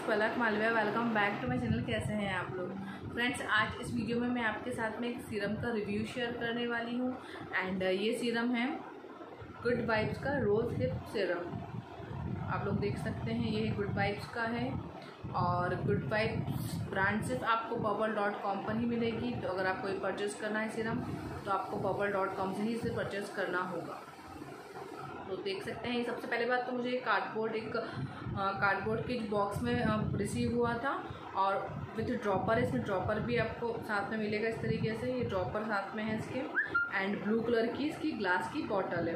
Palak Malviya. Welcome back to my channel. कैसे हैं आप लोग फ्रेंड्स? आज इस वीडियो में मैं आपके साथ में एक सीरम का रिव्यू शेयर करने वाली हूँ एंड ये सीरम है गुड वाइब्स का रोज़ हिप सीरम। आप लोग देख सकते हैं ये गुड वाइब्स का है और गुड वाइब्स ब्रांड सिर्फ आपको bubble.com पर ही मिलेगी। तो अगर आपको ये परचेज़ करना है सीरम तो आपको bubble.com से ही इसे परचेज़ करना होगा। तो देख सकते हैं सबसे पहले बात तो मुझे कार्डबोर्ड के बॉक्स में रिसीव हुआ था और विथ ड्रॉपर, इसमें ड्रॉपर भी आपको साथ में मिलेगा। इस तरीके से ये ड्रॉपर साथ में है इसके एंड ब्लू कलर की इसकी ग्लास की बॉटल है।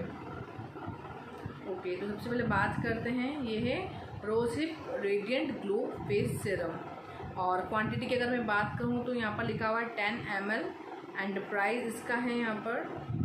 ओके, तो सबसे पहले बात करते हैं, ये है rosehip radiant glow face serum और क्वांटिटी की अगर मैं बात करूँ तो यहाँ पर लिखा हुआ है 10 ml एंड प्राइस इसका है यहाँ पर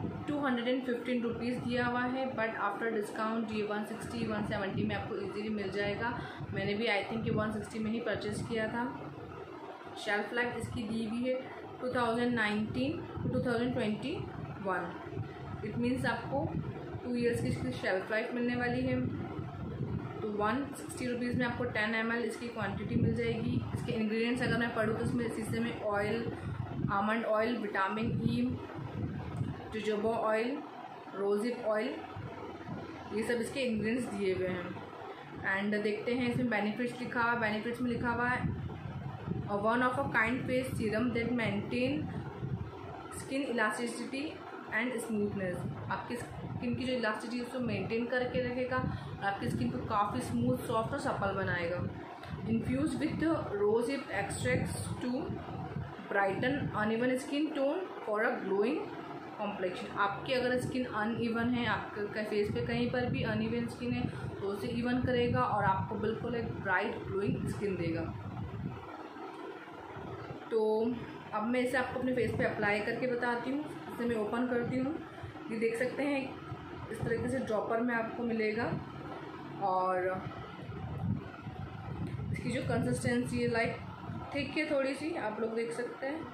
215 रुपीज़ दिया हुआ है, बट आफ्टर डिस्काउंट ये 160-170 में आपको इजीली मिल जाएगा। मैंने भी आई थिंक 160 में ही परचेज़ किया था। शेल्फ लाइफ इसकी दी हुई है 2019 to 2021। इट मीन्स आपको 2 इयर्स की इसकी शेल्फ लाइफ मिलने वाली है। तो 160 रुपीज़ में आपको 10 ml इसकी क्वांटिटी मिल जाएगी। इसके इंग्रेडिएंट्स अगर मैं पढ़ूँ तो इसमें शीशे में oil, almond oil, vitamin E, jojoba oil, rosehip oil, ये सब इसके इंग्रेडिएंट्स दिए हुए हैं। एंड देखते हैं इसमें बेनिफिट्स लिखा हुआ है। बेनिफिट्स में लिखा हुआ है one of a kind face serum that maintain skin elasticity and smoothness. आपकी स्किन की जो इलास्टिसिटी उसको मेंटेन करके रखेगा और आपकी स्किन को काफ़ी स्मूथ, सॉफ्ट और सपल बनाएगा। Infuse with rosehip extracts to brighten uneven skin tone for a glowing complexion. आपकी अगर स्किन अनइवन है, आपके फेस पे कहीं पर भी अनइवन स्किन है तो उसे इवन करेगा और आपको बिल्कुल एक ब्राइट ग्लोइंग स्किन देगा। तो अब मैं इसे आपको अपने फेस पे अप्लाई करके बताती हूँ। इसे मैं ओपन करती हूँ। ये देख सकते हैं इस तरीके से ड्रॉपर में आपको मिलेगा और इसकी जो कंसिस्टेंसी है लाइक थिक है थोड़ी सी, आप लोग देख सकते हैं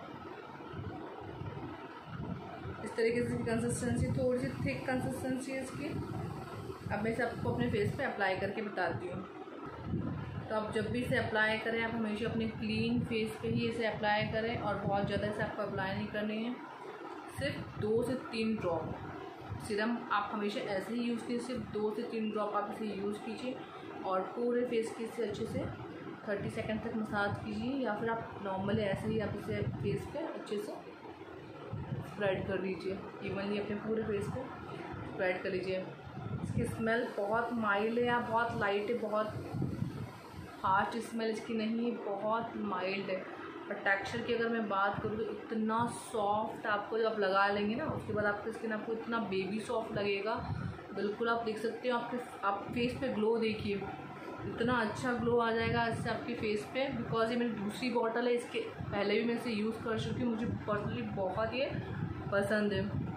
इस तरीके से कंसिस्टेंसी, थोड़ी सी थिक कंसिस्टेंसी है इसकी। अब मैं इसे आपको अपने फेस पे अप्लाई करके बताती हूँ। तो आप जब भी इसे अप्लाई करें आप हमेशा अपने क्लीन फेस पे ही इसे अप्लाई करें और बहुत ज़्यादा इसे आपको अप्लाई नहीं करनी है। सिर्फ 2 से 3 ड्रॉप सीरम आप हमेशा ऐसे ही यूज़ कीजिए। सिर्फ 2 से 3 ड्रॉप आप इसे यूज़ कीजिए और पूरे फेस की इसे अच्छे से 30 सेकेंड तक मसाज कीजिए या फिर आप नॉर्मली ऐसे ही आप इसे फेस पे अच्छे से स्प्रेड कर लीजिए। इवनली अपने पूरे फेस पे स्प्रेड कर लीजिए। इसकी स्मेल बहुत माइल्ड है या बहुत लाइट है, बहुत हार्श स्मेल इसकी नहीं है, बहुत माइल्ड है। और टेक्सचर की अगर मैं बात करूँ तो इतना सॉफ्ट आपको जब आप लगा लेंगे ना उसके बाद आपकी स्किन आपको इतना बेबी सॉफ्ट लगेगा। बिल्कुल आप देख सकते हो आप फेस पे ग्लो देखिए, इतना अच्छा ग्लो आ जाएगा इससे आपके फेस पे। बिकॉज ये मेरी दूसरी बॉटल है, इसके पहले भी मैं इसे यूज़ कर चुकी हूँ, मुझे पर्सनली बहुत ये पसंद है।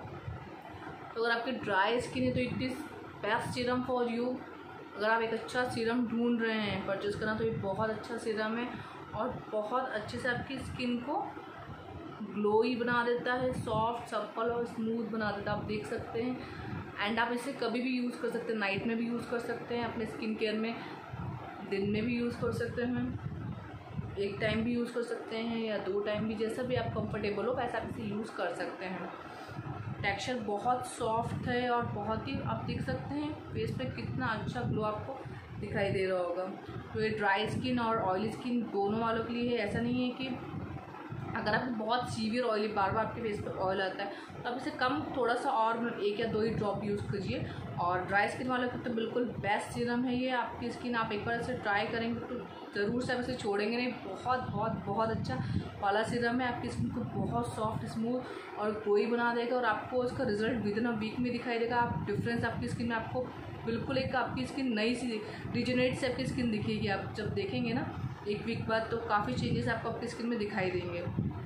तो अगर आपकी ड्राई स्किन है तो it is best serum for you. अगर आप एक अच्छा सीरम ढूंढ रहे हैं परचेज़ करना तो ये बहुत अच्छा सीरम है और बहुत अच्छे से आपकी स्किन को ग्लोई बना देता है, सॉफ्ट, सप्पल और स्मूथ बना देता है। आप देख सकते हैं एंड आप इसे कभी भी यूज़ कर सकते हैं। नाइट में भी यूज़ कर सकते हैं अपने स्किन केयर में, दिन में भी यूज़ कर सकते हैं, एक टाइम भी यूज़ कर सकते हैं या 2 टाइम भी, जैसा भी आप कंफर्टेबल हो वैसा आप इसे यूज़ कर सकते हैं। टेक्सचर बहुत सॉफ्ट है और बहुत ही आप देख सकते हैं फेस पे कितना अच्छा ग्लो आपको दिखाई दे रहा होगा। तो ये ड्राई स्किन और ऑयली स्किन दोनों वालों के लिए है। ऐसा नहीं है कि अगर आप बहुत सीवियर ऑयली बार बार आपके फेस पे ऑयल आता है तो आप इसे कम थोड़ा सा और 1 या 2 ही ड्रॉप यूज़ कीजिए। और ड्राई स्किन वालों के तो बिल्कुल बेस्ट सीरम है ये। आपकी स्किन आप एक बार इसे ट्राई करेंगे तो ज़रूर से आप इसे छोड़ेंगे नहीं। बहुत बहुत बहुत अच्छा वाला सीरम है। आपकी स्किन को बहुत सॉफ्ट, स्मूथ और ग्लोई बना देगा और आपको इसका result within a week में दिखाई देगा। आप डिफरेंस आपकी स्किन में आपको बिल्कुल एक आपकी स्किन नई सी रिजनरेट से आपकी स्किन दिखेगी। आप जब देखेंगे ना 1 वीक बाद तो काफ़ी चेंजेस आपको आपकी स्किन में दिखाई देंगे।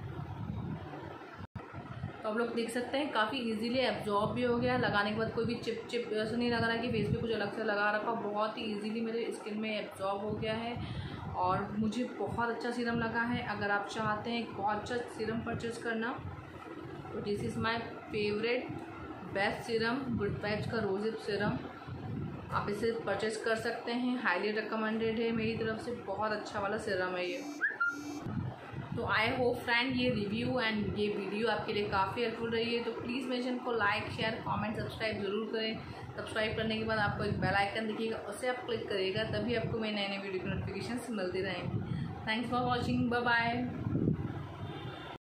तो आप लोग देख सकते हैं काफ़ी इजीली एब्जॉर्ब भी हो गया। लगाने के बाद कोई भी चिप ऐसा नहीं लग रहा है कि फेस पे कुछ अलग से लगा रखा। बहुत ही इजीली मेरे स्किन में एब्जॉर्ब हो गया है और मुझे बहुत अच्छा सीरम लगा है। अगर आप चाहते हैं एक बहुत अच्छा सीरम परचेज़ करना तो this is my favourite best serum Good Vibes का रोज़हिप सीरम। आप इसे परचेज कर सकते हैं, हाईली रिकमेंडेड है मेरी तरफ से, बहुत अच्छा वाला सीरम है ये। तो आई होप फ्रेंड ये रिव्यू एंड ये वीडियो आपके लिए काफ़ी हेल्पफुल रही है। तो प्लीज़ मेरे चैनल को लाइक शेयर कमेंट सब्सक्राइब ज़रूर करें। सब्सक्राइब करने के बाद आपको एक बेल आइकन दिखेगा, उसे आप क्लिक करिएगा, तभी आपको मेरे नए नए वीडियो की नोटिफिकेशन मिलती रहेंगी। Thanks for watching, bye bye.